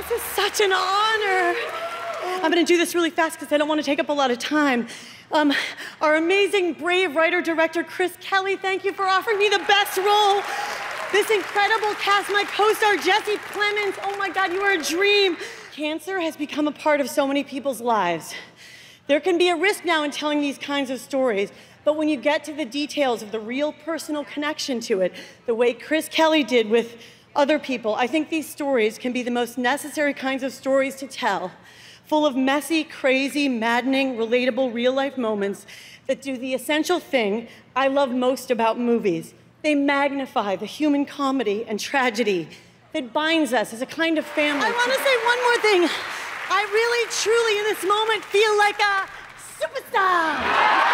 This is such an honor. I'm gonna do this really fast because I don't want to take up a lot of time. Our amazing, brave writer-director, Chris Kelly, thank you for offering me the best role. This incredible cast, my co-star, Jesse Plemons, oh my God, you are a dream. Cancer has become a part of so many people's lives. There can be a risk now in telling these kinds of stories, but when you get to the details of the real personal connection to it, the way Chris Kelly did with other people, I think these stories can be the most necessary kinds of stories to tell, full of messy, crazy, maddening, relatable, real-life moments that do the essential thing I love most about movies. They magnify the human comedy and tragedy that binds us as a kind of family. I want to say one more thing. I really, truly, in this moment, feel like a superstar.